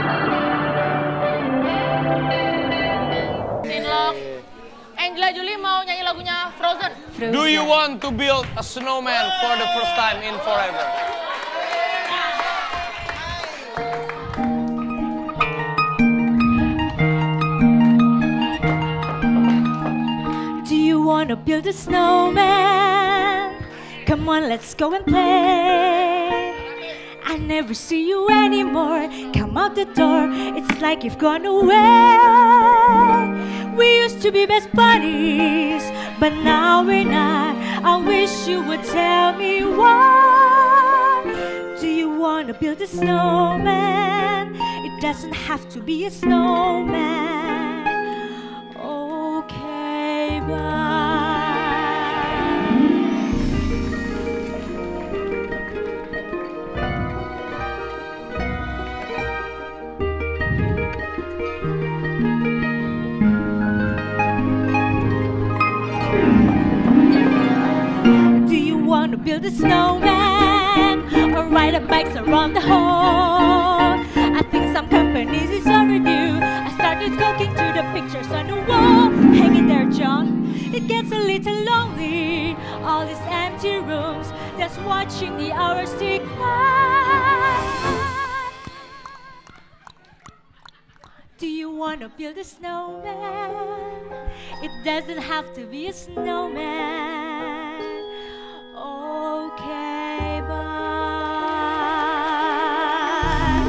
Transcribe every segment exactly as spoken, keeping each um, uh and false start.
Cinlok. Angela Jolie mau nyanyi lagunya Frozen. Frozen. Do you want to build a snowman for the first time in forever? Do you want to build a snowman? Come on, let's go and play. I never see you anymore. Come out the door, it's like you've gone away. We used to be best buddies, but now we're not. I wish you would tell me why. Do you want to build a snowman? It doesn't have to be a snowman. Okay, bye. Want to build a snowman or ride a bike around the hall? I think some companies is overdue. I started looking through the pictures on the wall. Hanging there, John, it gets a little lonely. All these empty rooms, just watching the hours tick by. Do you want to build a snowman? It doesn't have to be a snowman. Okay, bye.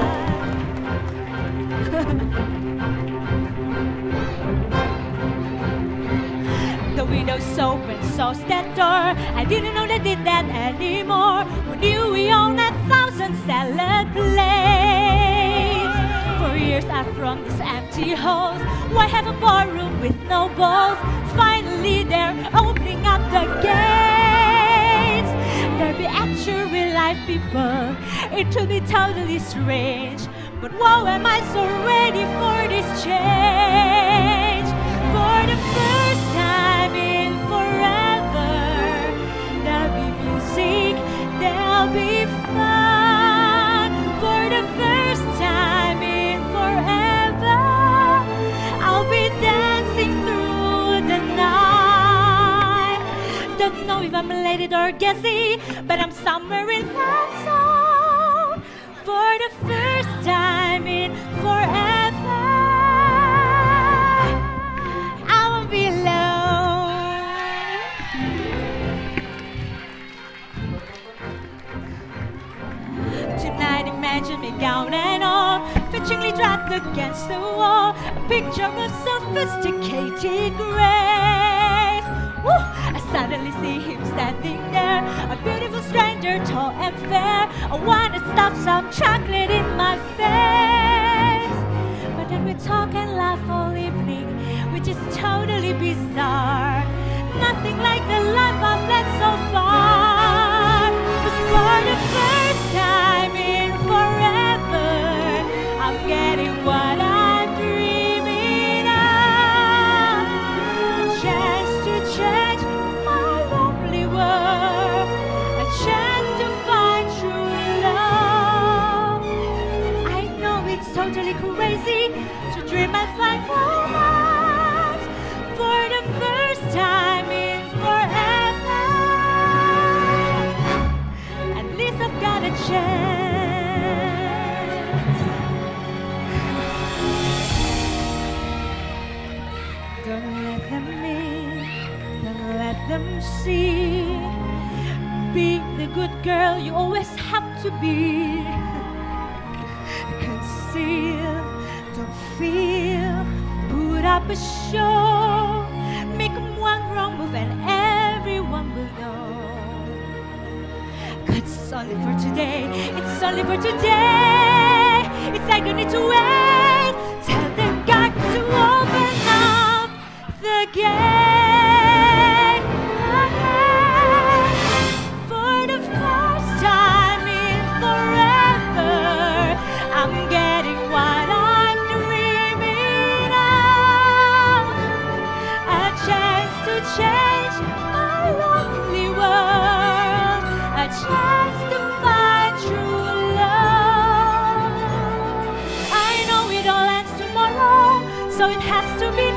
The window's open, so's that door. I didn't know they did that anymore. Who knew we own a thousand salad plates? For years I've run these empty halls. Why have a barroom with no balls? Finally they're opening up the gates. There be actual real life people. It will be totally strange. But whoa, am I so ready for this change? For the first time in forever, there'll be music, there'll be fun. For the first time in forever, I'll be dancing through the night. Don't know if I'm elated or gassy, but I'm somewhere in that zone. For the first time in forever, I won't be alone. Tonight imagine me gown and all, fetchingly dragged against the wall. A picture of a sophisticated grace. Woo! I suddenly see him standing there, a beautiful stranger, tall and fair. I wanna stuff some chocolate in my face, but then we talk and laugh all evening, which is totally bizarre. Nothing like the life I've led so far. But for the first time in forever, I'm getting what I'm dreaming of. A chance to change my lonely world, a chance to find true love. I know it's totally crazy to dream and find romance. For the first time in forever, at least I've got a chance. Don't let them in, don't let them see. Be the good girl you always have to be. Conceal, don't feel, put up a show. Make one wrong move and everyone will know. 'Cause it's only for today, it's only for today. It's like you need to wait. Tell them got to open up the gate. For the first time in forever, I'm getting what I'm dreaming of. A chance to change my lonely world, a chance to find true love. I it has to be